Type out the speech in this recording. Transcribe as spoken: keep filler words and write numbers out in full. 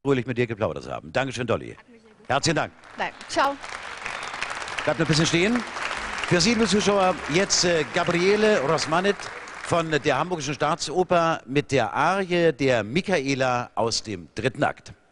fröhlich mit dir geplaudert zu haben. Dankeschön, Dolly. Herzlichen Dank. Nein. Ciao. Bleibt noch ein bisschen stehen. Für Sie, liebe Zuschauer, jetzt äh, Gabriele Rosmanet von der Hamburgischen Staatsoper mit der Arie der Michaela aus dem dritten Akt.